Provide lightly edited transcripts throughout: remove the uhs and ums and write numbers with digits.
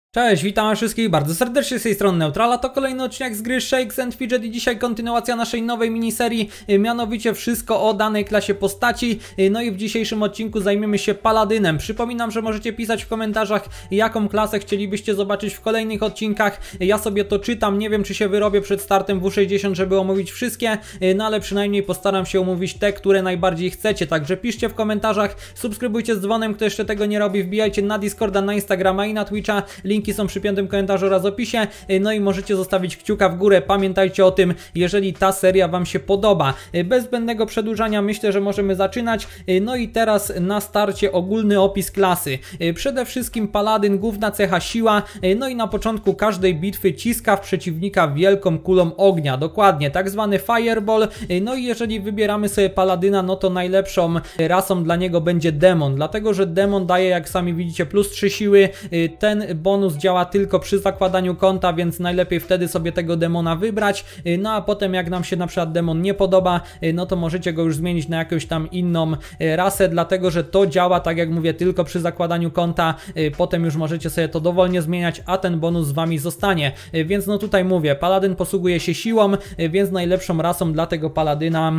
Cześć, witam wszystkich bardzo serdecznie z tej strony Neutrala, to kolejny odcinek z gry Shakes and Fidget i dzisiaj kontynuacja naszej nowej miniserii, mianowicie wszystko o danej klasie postaci. No i w dzisiejszym odcinku zajmiemy się Paladynem. Przypominam, że możecie pisać w komentarzach, jaką klasę chcielibyście zobaczyć w kolejnych odcinkach. Ja sobie to czytam, nie wiem czy się wyrobię przed startem W60, żeby omówić wszystkie, no ale przynajmniej postaram się omówić te, które najbardziej chcecie, także piszcie w komentarzach, subskrybujcie z dzwonem, kto jeszcze tego nie robi, wbijajcie na Discorda, na Instagrama i na Twitcha, linki są przy piątym komentarzu oraz opisie, no i możecie zostawić kciuka w górę. Pamiętajcie o tym, jeżeli ta seria wam się podoba. Bez zbędnego przedłużania myślę, że możemy zaczynać. No i teraz na starcie ogólny opis klasy. Przede wszystkim Paladyn, główna cecha siła, no i na początku każdej bitwy ciska w przeciwnika wielką kulą ognia, dokładnie, tak zwany Fireball. No i jeżeli wybieramy sobie Paladyna, no to najlepszą rasą dla niego będzie demon, dlatego że demon daje, jak sami widzicie, plus 3 siły. Ten bonus działa tylko przy zakładaniu konta, więc najlepiej wtedy sobie tego demona wybrać. No a potem jak nam się na przykład demon nie podoba, no to możecie go już zmienić na jakąś tam inną rasę, dlatego że to działa, tak jak mówię, tylko przy zakładaniu konta. Potem już możecie sobie to dowolnie zmieniać, a ten bonus z wami zostanie. Więc no tutaj mówię, Paladyn posługuje się siłą, więc najlepszą rasą dla tego Paladyna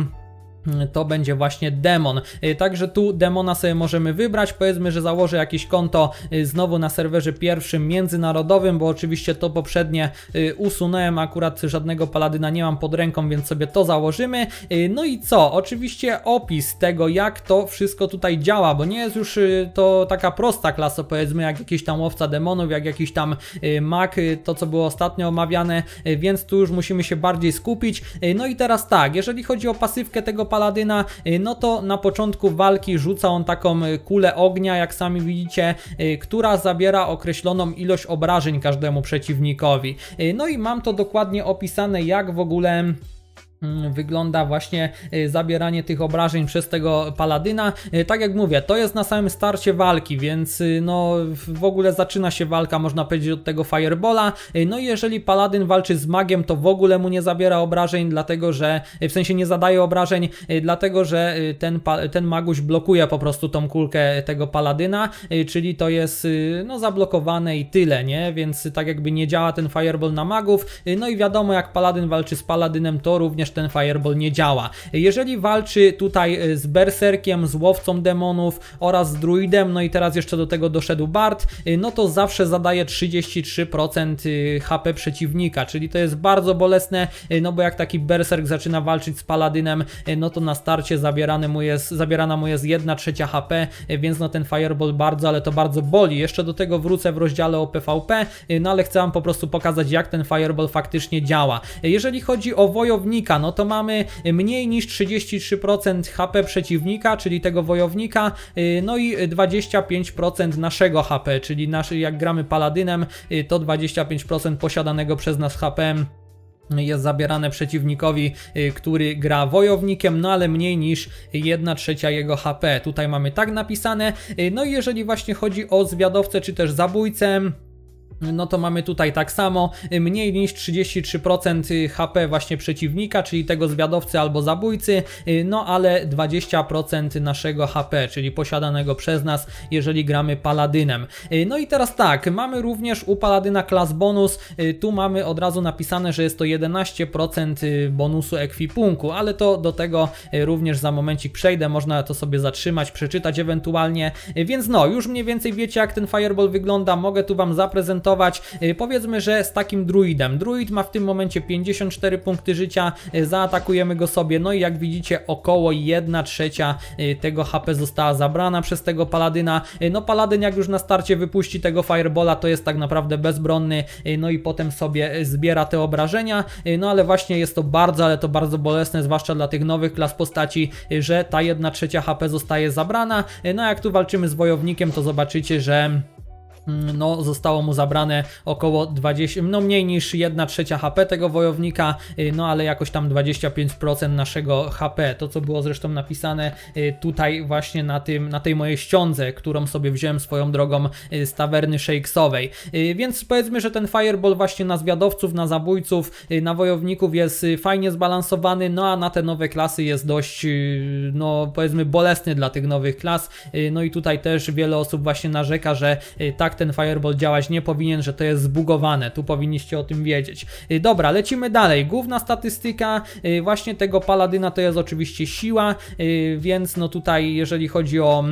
to będzie właśnie demon. Także tu demona sobie możemy wybrać. Powiedzmy, że założę jakieś konto znowu na serwerze pierwszym międzynarodowym, bo oczywiście to poprzednie usunąłem. Akurat żadnego Paladyna nie mam pod ręką, więc sobie to założymy. No i co? Oczywiście opis tego, jak to wszystko tutaj działa, bo nie jest już to taka prosta klasa, powiedzmy, jak jakiś tam łowca demonów, jak jakiś tam mag, to co było ostatnio omawiane, więc tu już musimy się bardziej skupić. No i teraz tak, jeżeli chodzi o pasywkę tego Paladyna, no to na początku walki rzuca on taką kulę ognia, jak sami widzicie, która zabiera określoną ilość obrażeń każdemu przeciwnikowi. No i mam to dokładnie opisane, jak w ogóle wygląda właśnie zabieranie tych obrażeń przez tego Paladyna. Tak jak mówię, to jest na samym starcie walki, więc no w ogóle zaczyna się walka, można powiedzieć, od tego Firebola. No i jeżeli Paladyn walczy z magiem, to w ogóle mu nie zabiera obrażeń, dlatego że, w sensie nie zadaje obrażeń, dlatego że ten maguś blokuje po prostu tą kulkę tego Paladyna, czyli to jest no zablokowane i tyle, nie? Więc tak jakby nie działa ten Fireball na magów. No i wiadomo, jak Paladyn walczy z Paladynem, to również ten Fireball nie działa. Jeżeli walczy tutaj z Berserkiem, z łowcą demonów oraz z druidem, no i teraz jeszcze do tego doszedł Bard, no to zawsze zadaje 33% HP przeciwnika, czyli to jest bardzo bolesne, no bo jak taki Berserk zaczyna walczyć z Paladynem, no to na starcie zabierana mu jest 1/3 HP, więc no ten Fireball bardzo, ale to bardzo boli. Jeszcze do tego wrócę w rozdziale o PvP, no ale chcę wam po prostu pokazać, jak ten Fireball faktycznie działa. Jeżeli chodzi o wojownika, no to mamy mniej niż 33% HP przeciwnika, czyli tego wojownika, no i 25% naszego HP, czyli jak gramy Paladynem, to 25% posiadanego przez nas HP jest zabierane przeciwnikowi, który gra wojownikiem, no ale mniej niż 1/3 jego HP. Tutaj mamy tak napisane. No i jeżeli właśnie chodzi o zwiadowcę czy też zabójcę, no to mamy tutaj tak samo, mniej niż 33% HP właśnie przeciwnika, czyli tego zwiadowcy albo zabójcy, no ale 20% naszego HP, czyli posiadanego przez nas, jeżeli gramy Paladynem. No i teraz tak, mamy również u Paladyna class bonus, tu mamy od razu napisane, że jest to 11% bonusu ekwipunku, ale to do tego również za momencik przejdę, można to sobie zatrzymać, przeczytać ewentualnie, więc no, już mniej więcej wiecie, jak ten Fireball wygląda, mogę tu wam zaprezentować. Powiedzmy, że z takim druidem. Druid ma w tym momencie 54 punkty życia, zaatakujemy go sobie, no i jak widzicie, około 1/3 tego HP została zabrana przez tego Paladyna. No Paladyn jak już na starcie wypuści tego Firebola, to jest tak naprawdę bezbronny, no i potem sobie zbiera te obrażenia, no ale właśnie jest to bardzo, ale to bardzo bolesne, zwłaszcza dla tych nowych klas postaci, że ta 1/3 HP zostaje zabrana. No jak tu walczymy z wojownikiem, to zobaczycie, że no zostało mu zabrane około 20, no mniej niż 1/3 HP tego wojownika, no ale jakoś tam 25% naszego HP, to co było zresztą napisane tutaj właśnie na tej mojej ściądze, którą sobie wziąłem swoją drogą z tawerny Shakesowej. Więc powiedzmy, że ten Fireball właśnie na zwiadowców, na zabójców, na wojowników jest fajnie zbalansowany, no a na te nowe klasy jest dość, no powiedzmy, bolesny dla tych nowych klas, no i tutaj też wiele osób właśnie narzeka, że ta tak ten Fireball działać nie powinien, że to jest zbugowane, tu powinniście o tym wiedzieć. Dobra, lecimy dalej. Główna statystyka właśnie tego Paladyna to jest oczywiście siła, więc no tutaj jeżeli chodzi o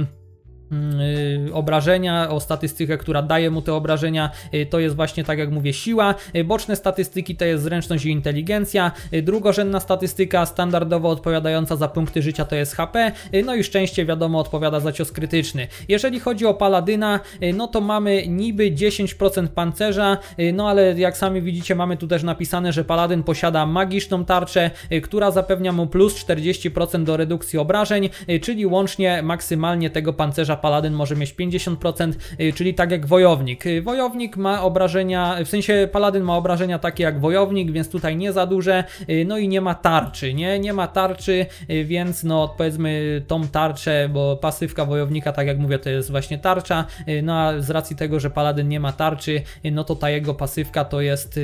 obrażenia, o statystykę, która daje mu te obrażenia, to jest właśnie tak jak mówię siła. Boczne statystyki to jest zręczność i inteligencja. Drugorzędna statystyka standardowo odpowiadająca za punkty życia to jest HP, no i szczęście wiadomo odpowiada za cios krytyczny. Jeżeli chodzi o Paladyna, no to mamy niby 10% pancerza, no ale jak sami widzicie mamy tu też napisane, że Paladyn posiada magiczną tarczę, która zapewnia mu plus 40% do redukcji obrażeń, czyli łącznie maksymalnie tego pancerza Paladyn może mieć 50%, czyli tak jak wojownik. Wojownik ma obrażenia, w sensie Paladyn ma obrażenia takie jak wojownik, więc tutaj nie za duże, no i nie ma tarczy, nie ma tarczy, więc no powiedzmy tą tarczę, bo pasywka wojownika, tak jak mówię, to jest właśnie tarcza, no a z racji tego, że Paladyn nie ma tarczy, no to ta jego pasywka to jest...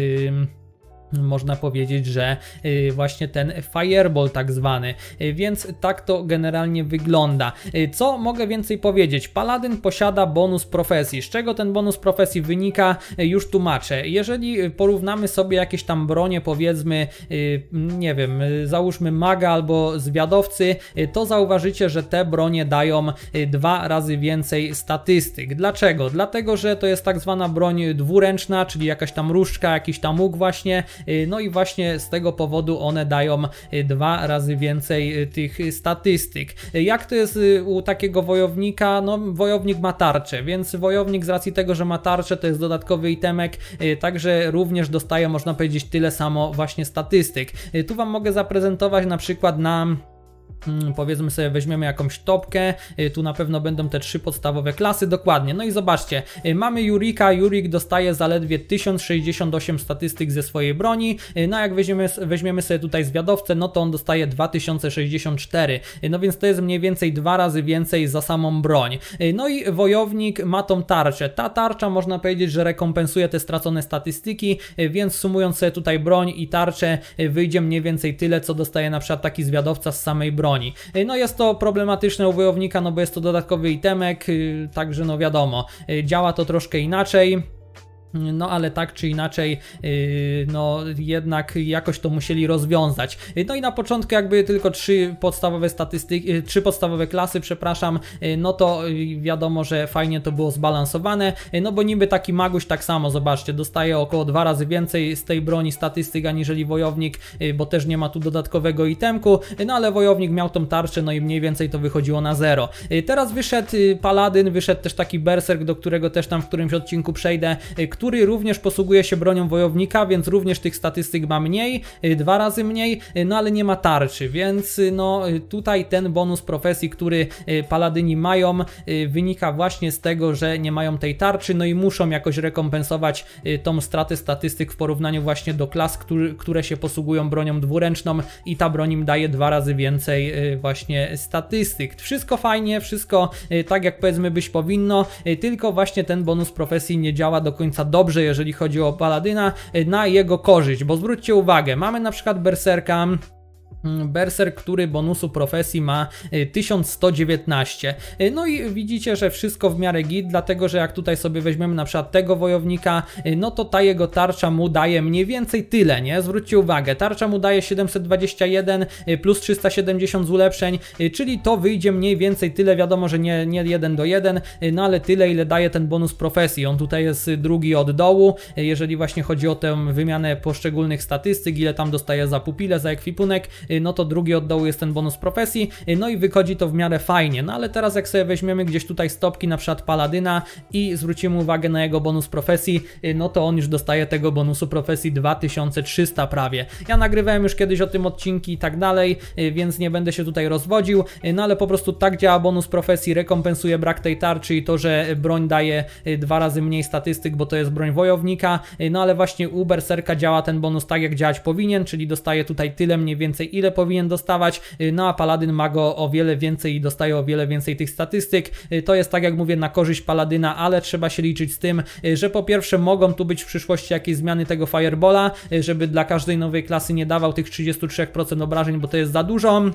można powiedzieć, że właśnie ten Fireball tak zwany, więc tak to generalnie wygląda. Co mogę więcej powiedzieć? Paladyn posiada bonus profesji. Z czego ten bonus profesji wynika? Już tłumaczę. Jeżeli porównamy sobie jakieś tam bronie, powiedzmy, nie wiem, załóżmy maga albo zwiadowcy, to zauważycie, że te bronie dają 2 razy więcej statystyk. Dlaczego? Dlatego, że to jest tak zwana broń dwuręczna, czyli jakaś tam różdżka, jakiś tam łuk właśnie, no i właśnie z tego powodu one dają 2 razy więcej tych statystyk. Jak to jest u takiego wojownika? No wojownik ma tarczę, więc wojownik z racji tego, że ma tarczę, to jest dodatkowy itemek, także również dostaje, można powiedzieć, tyle samo właśnie statystyk. Tu wam mogę zaprezentować na przykład na... powiedzmy sobie, weźmiemy jakąś topkę, tu na pewno będą te 3 podstawowe klasy, dokładnie, no i zobaczcie, mamy Jurika, Jurik dostaje zaledwie 1068 statystyk ze swojej broni, no jak weźmiemy sobie tutaj zwiadowcę, no to on dostaje 2064, no więc to jest mniej więcej 2 razy więcej za samą broń. No i wojownik ma tą tarczę, ta tarcza można powiedzieć, że rekompensuje te stracone statystyki, więc sumując sobie tutaj broń i tarczę, wyjdzie mniej więcej tyle, co dostaje na przykład taki zwiadowca z samej broni. No jest to problematyczne u wojownika, no bo jest to dodatkowy itemek, także no wiadomo, działa to troszkę inaczej. No ale tak czy inaczej, no jednak jakoś to musieli rozwiązać. No i na początku jakby tylko 3 podstawowe statystyki, 3 podstawowe klasy, przepraszam, no to wiadomo, że fajnie to było zbalansowane, no bo niby taki maguś tak samo, zobaczcie, dostaje około 2 razy więcej z tej broni statystyk aniżeli wojownik, bo też nie ma tu dodatkowego itemku, no ale wojownik miał tą tarczę, no i mniej więcej to wychodziło na 0. Teraz wyszedł Paladyn, wyszedł też taki berserk, do którego też tam w którymś odcinku przejdę, który również posługuje się bronią wojownika, więc również tych statystyk ma mniej, 2 razy mniej, no ale nie ma tarczy, więc no tutaj ten bonus profesji, który paladyni mają, wynika właśnie z tego, że nie mają tej tarczy, no i muszą jakoś rekompensować tą stratę statystyk w porównaniu właśnie do klas, które się posługują bronią dwuręczną i ta broń im daje 2 razy więcej właśnie statystyk. Wszystko fajnie, wszystko tak jak powiedzmy być powinno, tylko właśnie ten bonus profesji nie działa do końca dobrze, jeżeli chodzi o paladyna, na jego korzyść, bo zwróćcie uwagę, mamy na przykład berserka, berserk, który bonusu profesji ma 1119. No i widzicie, że wszystko w miarę git, dlatego że jak tutaj sobie weźmiemy na przykład tego wojownika, no to ta jego tarcza mu daje mniej więcej tyle, nie? Zwróćcie uwagę, tarcza mu daje 721 plus 370 z ulepszeń, czyli to wyjdzie mniej więcej tyle, wiadomo, że nie 1 do 1, no ale tyle, ile daje ten bonus profesji. On tutaj jest drugi od dołu, jeżeli właśnie chodzi o tę wymianę poszczególnych statystyk, ile tam dostaje za pupilę, za ekwipunek, no to drugi od dołu jest ten bonus profesji, no i wychodzi to w miarę fajnie. No ale teraz jak sobie weźmiemy gdzieś tutaj stopki na przykład paladyna i zwrócimy uwagę na jego bonus profesji, no to on już dostaje tego bonusu profesji 2300 prawie. Ja nagrywałem już kiedyś o tym odcinki i tak dalej, więc nie będę się tutaj rozwodził, no ale po prostu tak działa bonus profesji, rekompensuje brak tej tarczy i to, że broń daje 2 razy mniej statystyk, bo to jest broń wojownika, no ale właśnie u berserka działa ten bonus tak jak działać powinien, czyli dostaje tutaj tyle mniej więcej, ile powinien dostawać, no a paladyn ma go o wiele więcej i dostaje o wiele więcej tych statystyk. To jest tak jak mówię na korzyść paladyna, ale trzeba się liczyć z tym, że po pierwsze mogą tu być w przyszłości jakieś zmiany tego Firebola, żeby dla każdej nowej klasy nie dawał tych 33% obrażeń, bo to jest za dużo.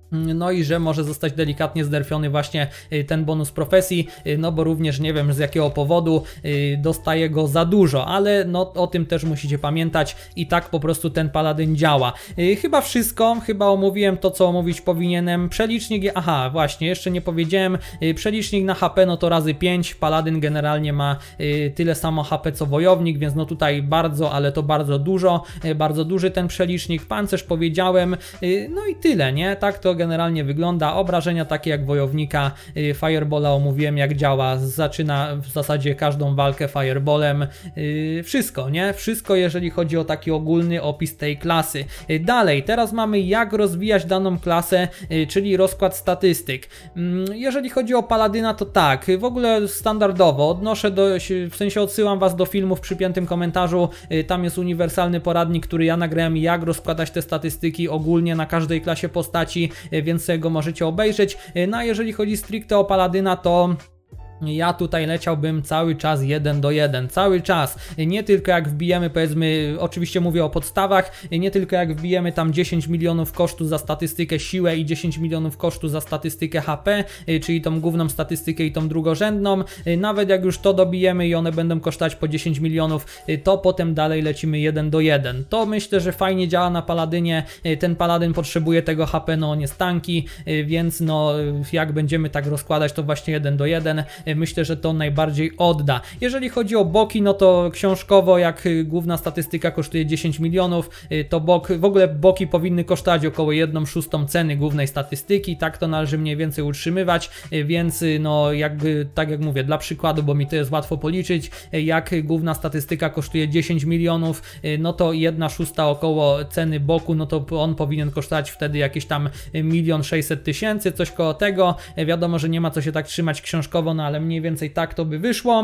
No i że może zostać delikatnie znerfiony właśnie ten bonus profesji, no bo również nie wiem z jakiego powodu dostaje go za dużo, ale no o tym też musicie pamiętać i tak po prostu ten paladyn działa. Chyba wszystko, chyba omówiłem to, co omówić powinienem. Przelicznik, aha właśnie, jeszcze nie powiedziałem, przelicznik na HP no to razy 5, paladyn generalnie ma tyle samo HP co wojownik, więc no tutaj bardzo, ale to bardzo dużo, bardzo duży ten przelicznik. Pancerz powiedziałem, no i tyle, nie? Tak to generalnie wygląda. Obrażenia takie jak wojownika, Firebola omówiłem jak działa, zaczyna w zasadzie każdą walkę Fireballem, wszystko, nie? Wszystko jeżeli chodzi o taki ogólny opis tej klasy. Dalej, teraz mamy jak rozwijać daną klasę, czyli rozkład statystyk. Jeżeli chodzi o paladyna to tak, w ogóle standardowo odnoszę w sensie odsyłam was do filmu w przypiętym komentarzu, tam jest uniwersalny poradnik, który ja nagrałem jak rozkładać te statystyki ogólnie na każdej klasie postaci, więc sobie go możecie obejrzeć. No a jeżeli chodzi stricte o paladyna to ja tutaj leciałbym cały czas 1 do 1, cały czas, nie tylko jak wbijemy, powiedzmy, oczywiście mówię o podstawach, nie tylko jak wbijemy tam 10 milionów kosztu za statystykę siłę i 10 milionów kosztu za statystykę HP, czyli tą główną statystykę i tą drugorzędną, nawet jak już to dobijemy i one będą kosztować po 10 milionów, to potem dalej lecimy 1 do 1. To myślę, że fajnie działa na paladynie, ten paladyn potrzebuje tego HP, no on jest tanki, więc no jak będziemy tak rozkładać to właśnie 1 do 1. Myślę, że to najbardziej odda. Jeżeli chodzi o boki, no to książkowo jak główna statystyka kosztuje 10 milionów, to w ogóle boki powinny kosztować około 1/6 ceny głównej statystyki, tak to należy mniej więcej utrzymywać, więc no jakby, tak jak mówię, dla przykładu, bo mi to jest łatwo policzyć, jak główna statystyka kosztuje 10 milionów, no to 1/6 około ceny boku, no to on powinien kosztować wtedy jakieś tam 1 600 000, coś koło tego. Wiadomo, że nie ma co się tak trzymać książkowo, no ale mniej więcej tak to by wyszło.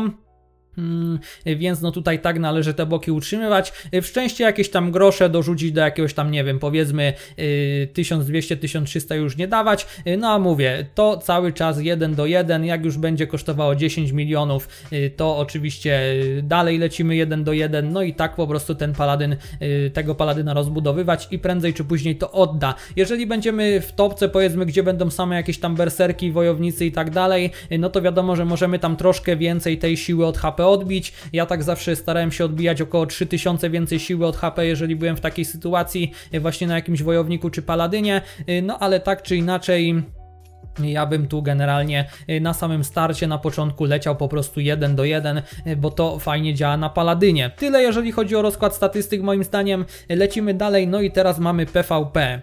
Więc no tutaj tak należy te boki utrzymywać. W szczęście jakieś tam grosze dorzucić do jakiegoś tam, nie wiem, powiedzmy 1200-1300 już nie dawać. No a mówię, to cały czas 1 do 1, jak już będzie kosztowało 10 milionów, to oczywiście dalej lecimy 1 do 1, no i tak po prostu ten paladyn, tego paladyna rozbudowywać i prędzej czy później to odda. Jeżeli będziemy w topce, powiedzmy, gdzie będą same jakieś tam berserki, wojownicy i tak dalej, no to wiadomo, że możemy tam troszkę więcej tej siły od HP odbić. Ja tak zawsze starałem się odbijać około 3000 więcej siły od HP, jeżeli byłem w takiej sytuacji właśnie na jakimś wojowniku czy paladynie, no ale tak czy inaczej ja bym tu generalnie na samym starcie, na początku leciał po prostu 1 do 1, bo to fajnie działa na paladynie. Tyle jeżeli chodzi o rozkład statystyk moim zdaniem. Lecimy dalej, no i teraz mamy PvP.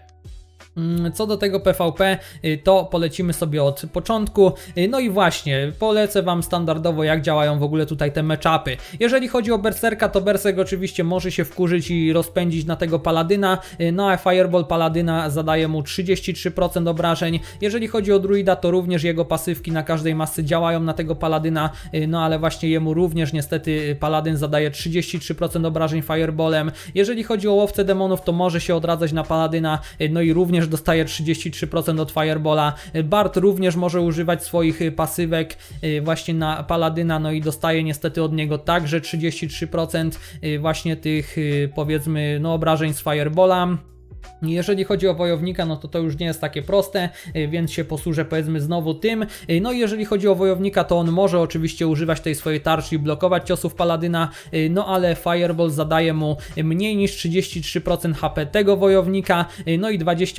Co do tego PvP, to polecimy sobie od początku. No i właśnie, polecę wam standardowo jak działają w ogóle tutaj te matchupy. Jeżeli chodzi o berserka, to berserk oczywiście może się wkurzyć i rozpędzić na tego paladyna, no a Fireball paladyna zadaje mu 33% obrażeń. Jeżeli chodzi o druida, to również jego pasywki na każdej masce działają na tego paladyna, no ale właśnie jemu również niestety paladyn zadaje 33% obrażeń Fireballem. Jeżeli chodzi o łowcę demonów, to może się odradzać na paladyna, no i również dostaje 33% od Fireballa. Bard również może używać swoich pasywek właśnie na paladyna, no i dostaje niestety od niego także 33% właśnie tych, powiedzmy, no obrażeń z Fireballa. Jeżeli chodzi o wojownika, no to już nie jest takie proste, więc się posłużę powiedzmy znowu tym. No i jeżeli chodzi o wojownika, to on może oczywiście używać tej swojej tarczy i blokować ciosów paladyna, no ale Fireball zadaje mu mniej niż 33% HP tego wojownika, no i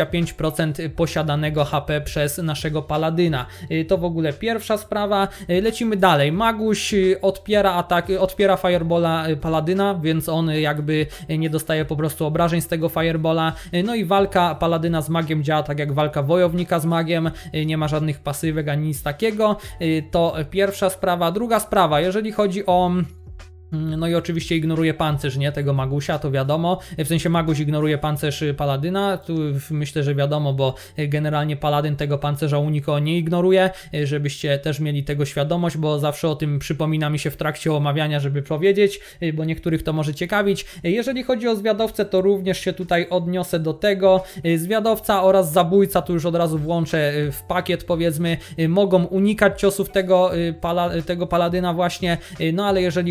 25% posiadanego HP przez naszego paladyna. To w ogóle pierwsza sprawa. Lecimy dalej. Maguś odpiera Fireballa paladyna, więc on jakby nie dostaje po prostu obrażeń z tego Fireballa. No i walka paladyna z magiem działa tak jak walka wojownika z magiem, nie ma żadnych pasywek ani nic takiego. To pierwsza sprawa. Druga sprawa, jeżeli chodzi o... No i oczywiście ignoruje pancerz, nie? Tego Magusia, to wiadomo. W sensie Maguś ignoruje pancerz paladyna, tu myślę, że wiadomo, bo generalnie paladyn tego pancerza u nikogo nie ignoruje, żebyście też mieli tego świadomość, bo zawsze o tym przypomina mi się w trakcie omawiania, żeby powiedzieć, bo niektórych to może ciekawić. Jeżeli chodzi o zwiadowcę, to również się tutaj odniosę do tego. Zwiadowca oraz zabójca, tu już od razu włączę w pakiet, powiedzmy, mogą unikać ciosów tego paladyna właśnie, no ale jeżeli chodzi o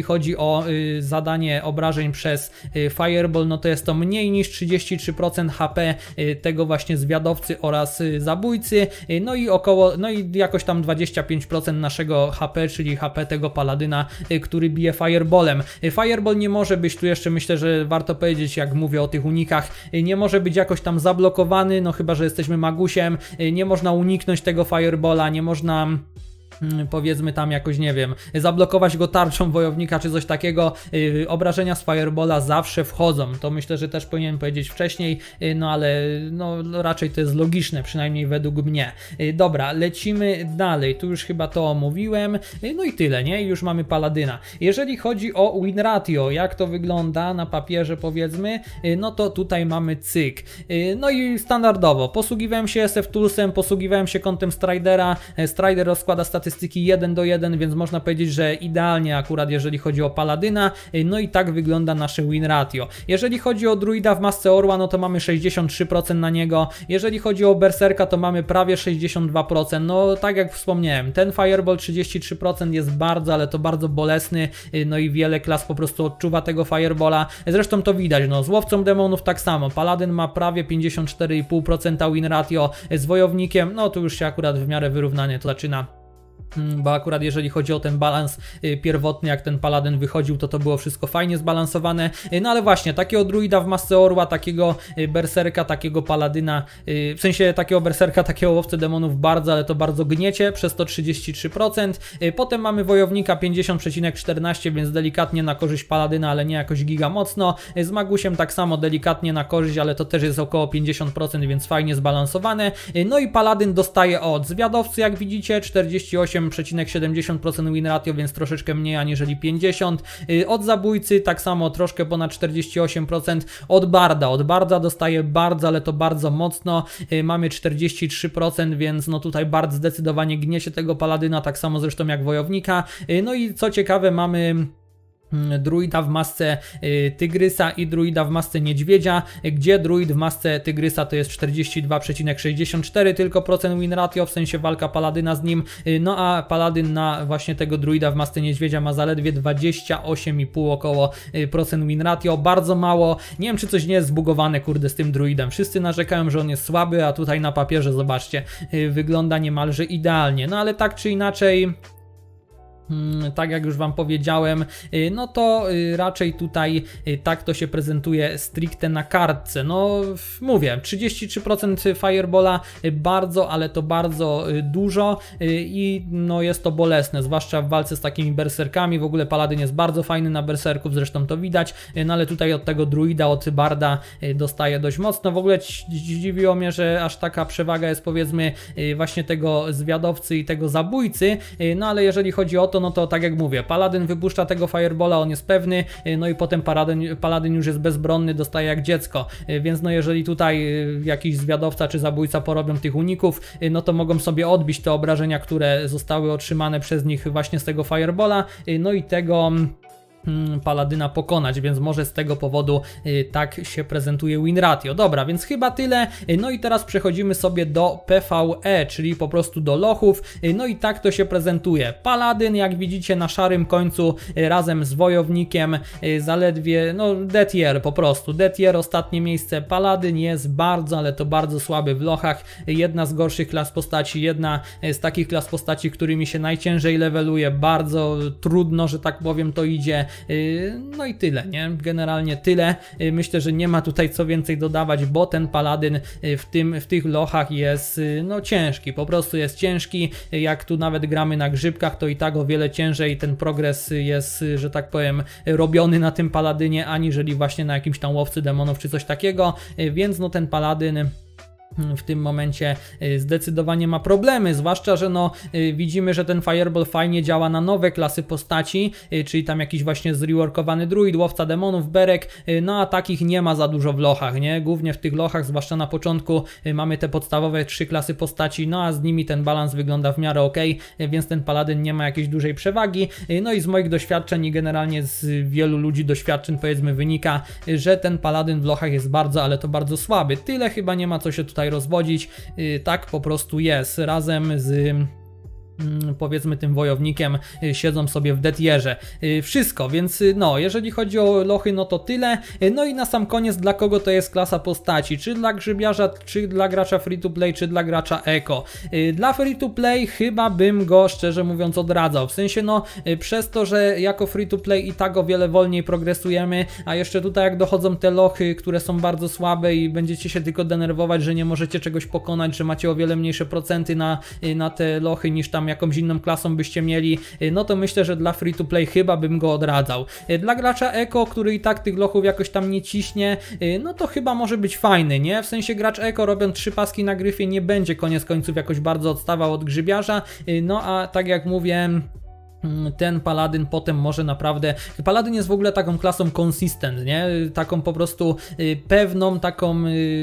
to zadanie obrażeń przez Fireball, no to jest to mniej niż 33% HP tego właśnie zwiadowcy oraz zabójcy, no i jakoś tam 25% naszego HP, czyli HP tego paladyna, który bije Fireballem. Fireball nie może być, tu jeszcze myślę, że warto powiedzieć, jak mówię o tych unikach, nie może być jakoś tam zablokowany, no chyba że jesteśmy magusiem, nie można uniknąć tego Fireballa, nie można powiedzmy tam jakoś, nie wiem, zablokować go tarczą wojownika czy coś takiego. Obrażenia z Firebola zawsze wchodzą, to myślę, że też powinienem powiedzieć wcześniej, no ale no raczej to jest logiczne, przynajmniej według mnie. Dobra, lecimy dalej, tu już chyba to omówiłem, no i tyle, nie? I już mamy paladyna. Jeżeli chodzi o win ratio, jak to wygląda na papierze, powiedzmy, no to tutaj mamy cyk. No i standardowo, posługiwałem się SF Toolsem, posługiwałem się kątem Stridera, Strider rozkłada statystyki 1:1, więc można powiedzieć, że idealnie akurat jeżeli chodzi o paladyna, no i tak wygląda nasze win ratio. Jeżeli chodzi o druida w masce orła, no to mamy 63% na niego, jeżeli chodzi o berserka, to mamy prawie 62%, no tak jak wspomniałem, ten Fireball 33% jest bardzo, ale to bardzo bolesny, no i wiele klas po prostu odczuwa tego Fireballa, zresztą to widać, no z łowcą demonów tak samo, paladyn ma prawie 54,5% win ratio, z wojownikiem, no to już się akurat w miarę wyrównanie to zaczyna. Bo akurat jeżeli chodzi o ten balans pierwotny, jak ten paladyn wychodził, to było wszystko fajnie zbalansowane, no ale właśnie, takiego druida w masce orła, takiego berserka, takiego paladyna, w sensie takiego berserka, takiego łowcę demonów bardzo, ale to bardzo gniecie, przez to 33%, potem mamy wojownika 50,14, więc delikatnie na korzyść paladyna, ale nie jakoś giga mocno, z magusiem tak samo delikatnie na korzyść, ale to też jest około 50%, więc fajnie zbalansowane, no i paladyn dostaje od zwiadowcy, jak widzicie, 48,70% win ratio, więc troszeczkę mniej aniżeli 50%. Od zabójcy tak samo troszkę ponad 48%. Od barda dostaje bardzo, ale to bardzo mocno. Mamy 43%, więc no tutaj bard zdecydowanie gniecie tego paladyna, tak samo zresztą jak wojownika. No i co ciekawe, mamy druida w masce tygrysa i druida w masce niedźwiedzia, gdzie druid w masce tygrysa to jest 42,64 tylko procent win ratio, w sensie walka paladyna z nim, no a paladyn na właśnie tego druida w masce niedźwiedzia ma zaledwie 28,5 około procent win ratio, bardzo mało. Nie wiem, czy coś nie jest zbugowane, kurde, z tym druidem. Wszyscy narzekają, że on jest słaby, a tutaj na papierze, zobaczcie, wygląda niemalże idealnie, no ale tak czy inaczej, tak jak już wam powiedziałem, no to raczej tutaj tak to się prezentuje stricte na kartce. No mówię, 33% Fireballa bardzo, ale to bardzo dużo i no jest to bolesne, zwłaszcza w walce z takimi berserkami. W ogóle paladyn jest bardzo fajny na berserków, zresztą to widać, no ale tutaj od tego druida, od barda dostaje dość mocno. W ogóle zdziwiło mnie, że aż taka przewaga jest, powiedzmy, właśnie tego zwiadowcy i tego zabójcy, no ale jeżeli chodzi o to, no to tak jak mówię, paladyn wypuszcza tego Fireballa, on jest pewny, no i potem paladyn już jest bezbronny, dostaje jak dziecko, więc no jeżeli tutaj jakiś zwiadowca czy zabójca porobią tych uników, no to mogą sobie odbić te obrażenia, które zostały otrzymane przez nich właśnie z tego Fireballa, no i tego paladyna pokonać, więc może z tego powodu tak się prezentuje win ratio. Dobra, więc chyba tyle. No i teraz przechodzimy sobie do PvE, czyli po prostu do lochów. No i tak to się prezentuje. Paladyn, jak widzicie, na szarym końcu razem z wojownikiem, zaledwie, no dead year po prostu. Dead year, ostatnie miejsce. Paladyn jest bardzo, ale to bardzo słaby w lochach. Jedna z gorszych klas postaci, jedna z takich klas postaci, którymi się najciężej leveluje. Bardzo trudno, że tak powiem, to idzie. No i tyle, nie? Generalnie tyle. Myślę, że nie ma tutaj co więcej dodawać, bo ten paladyn w tych lochach jest no ciężki, po prostu jest ciężki. Jak tu nawet gramy na grzybkach, to i tak o wiele ciężej ten progres jest, że tak powiem, robiony na tym paladynie, aniżeli właśnie na jakimś tam łowcy demonów czy coś takiego, więc no ten paladyn w tym momencie zdecydowanie ma problemy, zwłaszcza, że no widzimy, że ten Fireball fajnie działa na nowe klasy postaci, czyli tam jakiś właśnie zreworkowany druid, łowca demonów, berek, no a takich nie ma za dużo w lochach, nie? Głównie w tych lochach, zwłaszcza na początku, mamy te podstawowe 3 klasy postaci, no a z nimi ten balans wygląda w miarę ok, więc ten paladyn nie ma jakiejś dużej przewagi, no i z moich doświadczeń i generalnie z wielu ludzi doświadczeń, powiedzmy, wynika, że ten paladyn w lochach jest bardzo, ale to bardzo słaby. Tyle, chyba nie ma co się tutaj rozwodzić, tak po prostu jest, razem z powiedzmy tym wojownikiem, siedzą sobie w detierze. Wszystko, więc no, jeżeli chodzi o lochy, no to tyle. No i na sam koniec, dla kogo to jest klasa postaci? Czy dla grzybiarza, czy dla gracza free to play, czy dla gracza eko? Dla free to play chyba bym go, szczerze mówiąc, odradzał. W sensie, no, przez to, że jako free to play i tak o wiele wolniej progresujemy, a jeszcze tutaj jak dochodzą te lochy, które są bardzo słabe i będziecie się tylko denerwować, że nie możecie czegoś pokonać, że macie o wiele mniejsze procenty na te lochy niż tam jakąś inną klasą byście mieli, no to myślę, że dla free to play chyba bym go odradzał. Dla gracza eko, który i tak tych lochów jakoś tam nie ciśnie, no to chyba może być fajny, nie? W sensie gracz eko robiąc 3 paski na gryfie nie będzie koniec końców jakoś bardzo odstawał od grzybiarza, no a tak jak mówię, ten paladyn potem może naprawdę... Paladyn jest w ogóle taką klasą consistent, nie? Taką po prostu pewną, taką...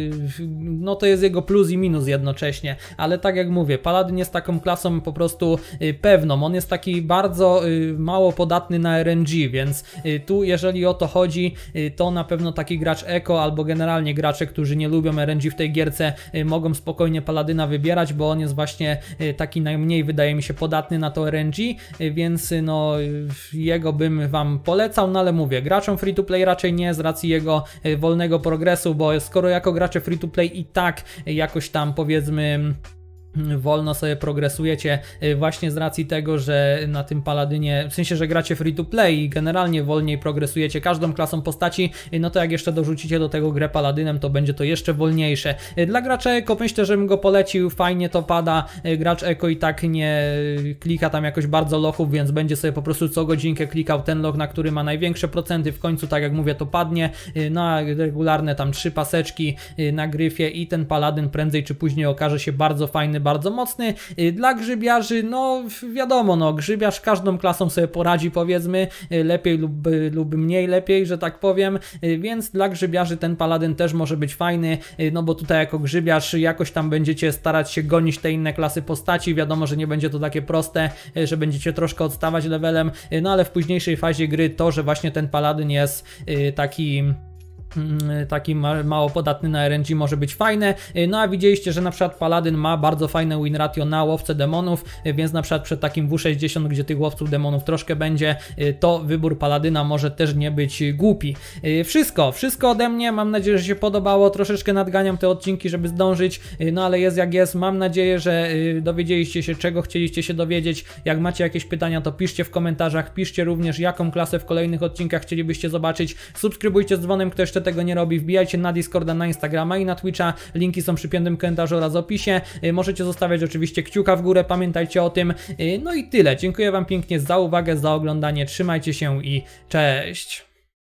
No to jest jego plus i minus jednocześnie, ale tak jak mówię, paladyn jest taką klasą po prostu pewną. On jest taki bardzo mało podatny na RNG, więc tu jeżeli o to chodzi, to na pewno taki gracz eko albo generalnie gracze, którzy nie lubią RNG w tej gierce, mogą spokojnie paladyna wybierać, bo on jest właśnie taki najmniej, wydaje mi się, podatny na to RNG, więc no jego bym wam polecał, no ale mówię, graczom free to play raczej nie, z racji jego wolnego progresu, bo skoro jako gracze free to play i tak jakoś tam powiedzmy wolno sobie progresujecie właśnie z racji tego, że na tym paladynie, w sensie, że gracie free to play i generalnie wolniej progresujecie każdą klasą postaci, no to jak jeszcze dorzucicie do tego grę paladynem, to będzie to jeszcze wolniejsze. Dla gracza eko myślę, że bym go polecił, fajnie to pada, gracz eko i tak nie klika tam jakoś bardzo lochów, więc będzie sobie po prostu co godzinkę klikał ten loch, na który ma największe procenty, w końcu tak jak mówię to padnie, na regularne tam 3 paseczki na gryfie i ten paladyn prędzej czy później okaże się bardzo fajny, bardzo mocny. Dla grzybiarzy, no wiadomo, no grzybiarz każdą klasą sobie poradzi, powiedzmy, lepiej lub mniej lepiej, że tak powiem, więc dla grzybiarzy ten paladyn też może być fajny, no bo tutaj jako grzybiarz jakoś tam będziecie starać się gonić te inne klasy postaci, wiadomo, że nie będzie to takie proste, że będziecie troszkę odstawać levelem, no ale w późniejszej fazie gry to, że właśnie ten paladyn jest taki mało podatny na RNG może być fajne, no a widzieliście, że na przykład paladyn ma bardzo fajne win ratio na łowcę demonów, więc na przykład przed takim W60, gdzie tych łowców demonów troszkę będzie, to wybór paladyna może też nie być głupi. Wszystko ode mnie, mam nadzieję, że się podobało, troszeczkę nadganiam te odcinki, żeby zdążyć, no ale jest jak jest, mam nadzieję, że dowiedzieliście się, czego chcieliście się dowiedzieć. Jak macie jakieś pytania, to piszcie w komentarzach, piszcie również, jaką klasę w kolejnych odcinkach chcielibyście zobaczyć, subskrybujcie z dzwonem, kto jeszcze tego nie robi, wbijajcie na Discorda, na Instagrama i na Twitcha, linki są przy piętym komentarzu oraz opisie, możecie zostawiać oczywiście kciuka w górę, pamiętajcie o tym, no i tyle, dziękuję wam pięknie za uwagę, za oglądanie, trzymajcie się i cześć!